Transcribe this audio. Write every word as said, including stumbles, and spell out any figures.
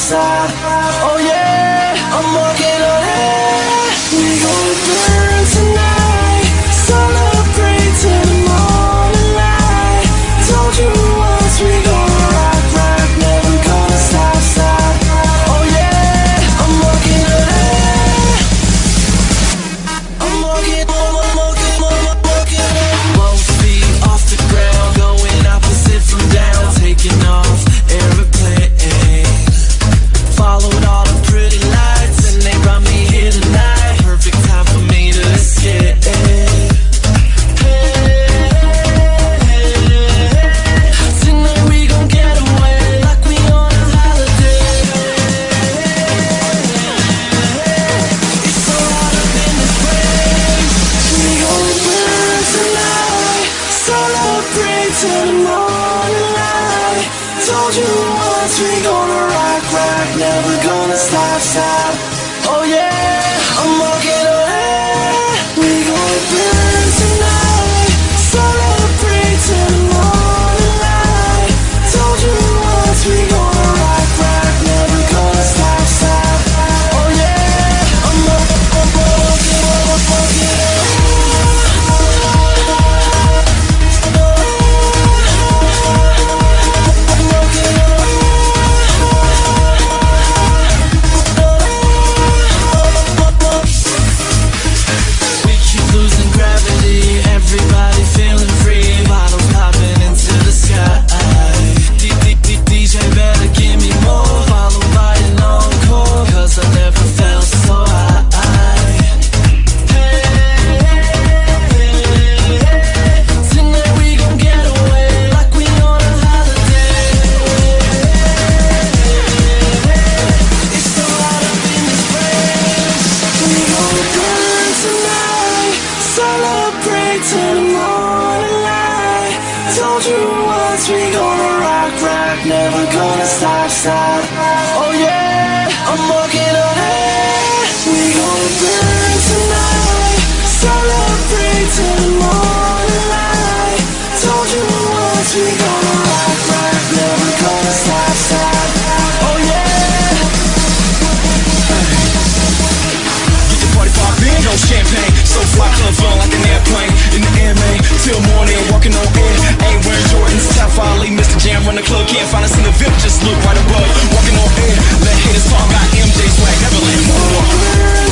side. Oh yeah, I'm walking ahead. We gon' burn tonight, celebrate till the morning light. Told you once, we gon' rock, rock, never gonna stop, stop. Oh yeah, I'm walking ahead. I'm walking, I'm walking, I'm walking. Both feet off the ground, going opposite from down, taking off airplane. Followed all the pretty lights and they brought me here tonight. Perfect time for me to escape. Tonight we gon' get away like we on a holiday. It's so hot up in this place. We gon' burn tonight, celebrate till the morning light. Told you once, we gonna rock, rock, never gonna stop, stop. Oh yeah, I'm walking ahead. We gon' burn tonight, celebrate till the morning light. Told you once, we gonna rock, rock, never gonna stop, stop. Oh yeah, I'm walking, I'm walking, I'm walking. Everybody feeling free, bottles popping into the sky. D J better give me more, followed by an encore, cause I never felt so high. Hey, tonight we gon' get away like we on a holiday. It's so hot up in this place. We gon' burn tonight, celebrate till the morning light. Told you once, we gonna rock, rock, never gonna stop, stop. Oh yeah, I'm walking ahead. We gonna burn tonight, celebrate till the morning light. Told you once, we gonna rock, rock, never gonna stop, stop. Oh yeah. Get the party poppin', no champagne, so fly, club fun like an airplane. In the air, man, till morning, walking on air. Ain't wearing Jordans, top Folly, Mister Jam, run the club, can't find us in the V I P, just look right above. Walking on air, let haters talk about M J swag, never let him move on.